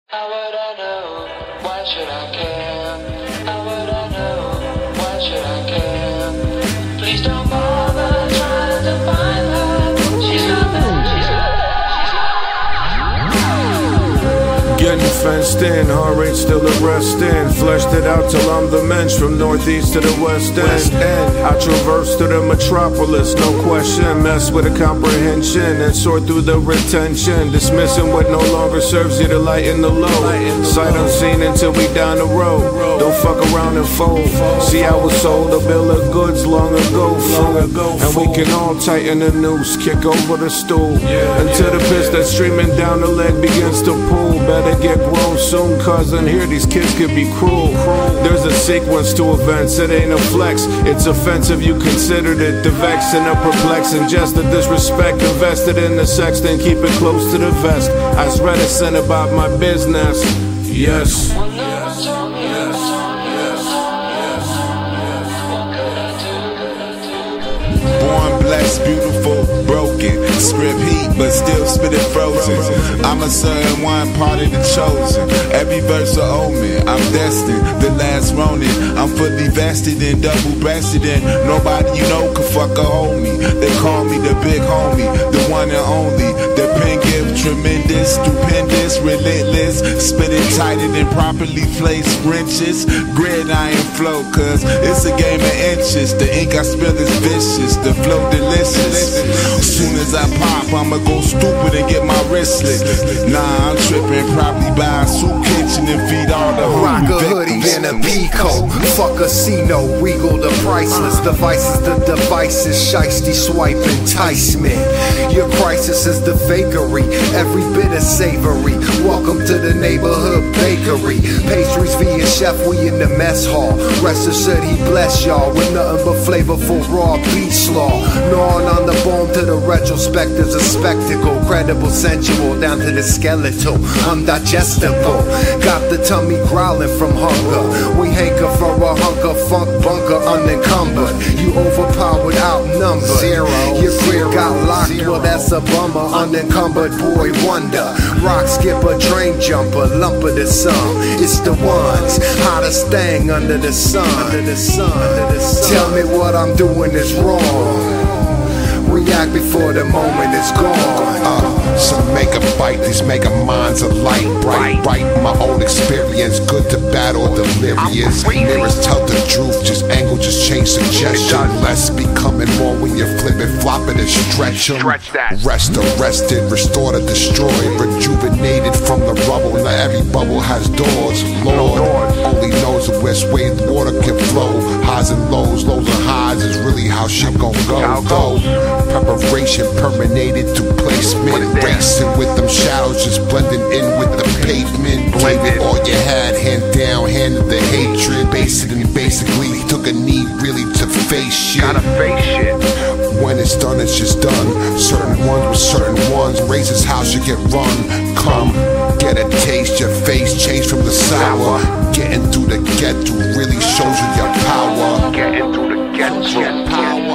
How would I know? Why should I care? How would I know? Why should I care? Please don't bother trying to find her. She's not there. Getting fenced in, heart rate still arresting. Fleshed it out till I'm the mensch from northeast to the west end. I traverse to the metropolis, no question. Mess with the comprehension and sort through the retention. Dismissing what no longer serves you to lighten the load. Sight unseen until we down the road. Don't fuck around and fold. See, I was sold a bill of goods long ago, and we can all tighten the noose, kick over the stool until the piss that's streaming down the leg begins to pool. Better get grown soon, cousin. Here these kids could be cruel. There's a sequence to events, it ain't a flex. It's offensive, you considered it. The vex and the perplexing, just the disrespect. Invested in the sex, then keep it close to the vest. I was reticent about my business. Yes. Born blessed, beautiful, broken. Script heat, but still spit it frozen. I'm a certain one, part of the chosen. Every verse a omen, I'm destined. The last Ronin, I'm fully vested in, double-breasted in. Nobody you know can fuck a homie. They call me the big homie, the one and only. The pen gift, tremendous, stupendous, relentless. Spit it tighter than properly placed wrenches. Gridiron flow, cause it's a game of inches. The ink I spill is vicious, the flow delicious. Soon as I pop, I'ma go stupid and get my wrist slit. Nah, I'm tripping, probably buy a soup kitchen and feed all the rock a victims. hoodie and a Pico. Fuck a C-No, Regal the priceless. Devices, the devices, shiesty swipe enticement. Your crisis is the fakery, every bit is savory. Welcome to the neighborhood bakery. Pastries via chef, we in the mess hall. Rest assured he bless y'all with nothing but flavorful raw beef slaw. Gnawing on the bone to the retrospect is a spectacle. Credible, sensual, down to the skeletal. Undigestible, got the tummy growling from hunger. We hanker for a hunk of funk bunker unencumbered. You overpowered, outnumbered. Your career got locked, well that's a bummer. Unencumbered boy wonder. Rock skipper, drain jumper, lump of the sun. It's the ones, hottest thing under the sun. Tell me what I'm doing is wrong. React before the moment is gone. Some make a bite, these mega minds are light, bright. My own experience, good to bad or delirious. Mirrors tell the truth, just angle, just change suggestion. Less becoming more when you're flipping, flopping and stretching. Rest arrested, restored or destroyed, rejuvenated from the rubble. Now every bubble has doors. Lord only knows the west way the water can flow. Highs and lows and highs is really how shit gon' go. Though preparation permeated to placement. Racing with them shadows, just blending in with the pavement. Gave it all you had, hand down, handed the hatred. Basically took a knee really to face shit. When it's done, it's just done. Certain ones with certain ones. Raises how you get run. Come, get a taste, your face change from the sour. Getting through the get-through really shows you your power. Getting through the get-through.